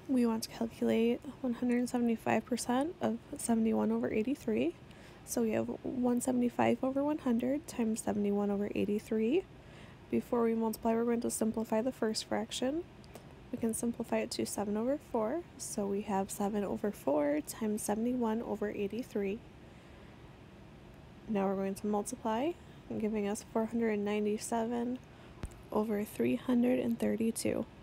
we want to calculate 175% of 71 over 83. So we have 175 over 100 times 71 over 83. Before we multiply, we're going to simplify the first fraction. We can simplify it to 7 over 4. So we have 7 over 4 times 71 over 83. Now we're going to multiply, giving us 497 over 332.